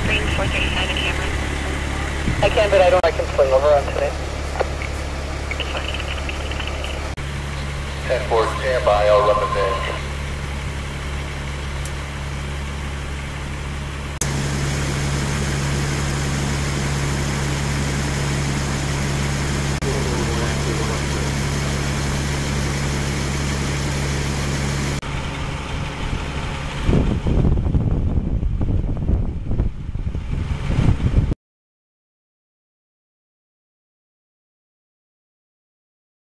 screen 435 camera. I can, but I can swing over on today. 10-4, stand by, I'll run the VIN.